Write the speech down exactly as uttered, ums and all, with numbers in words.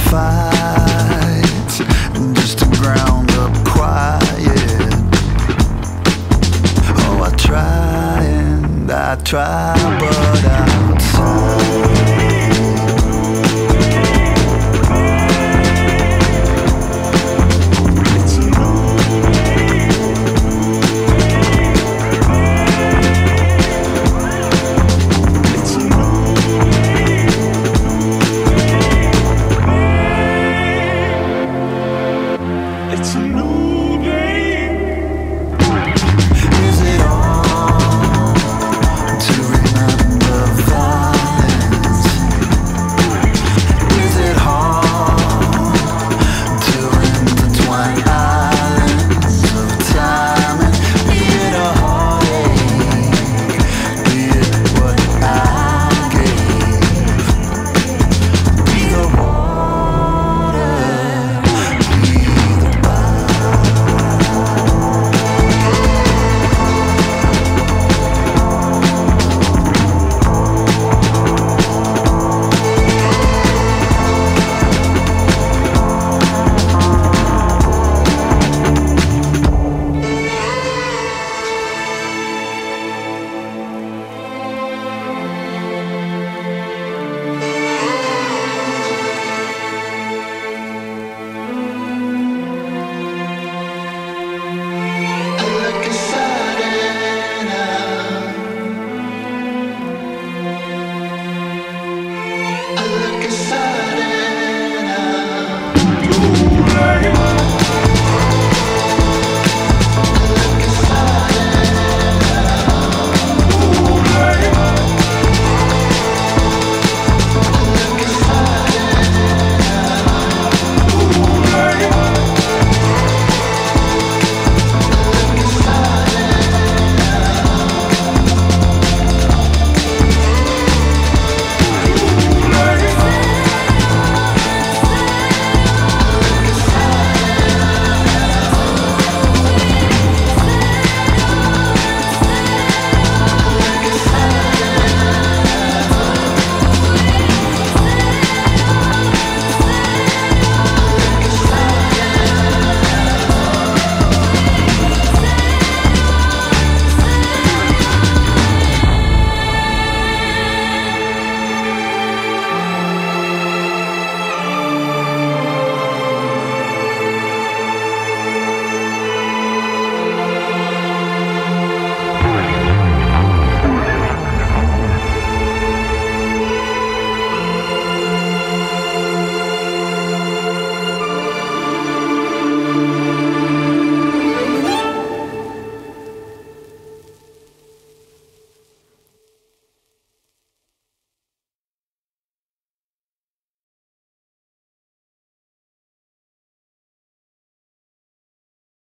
fight, just to ground up quiet. Oh, I try and I try, but outside it's a new game. is it on to remember violence? Is it hard to intertwine islands of time and be it a heartache, be it what I gave, be the water, be the look inside and out. I look inside.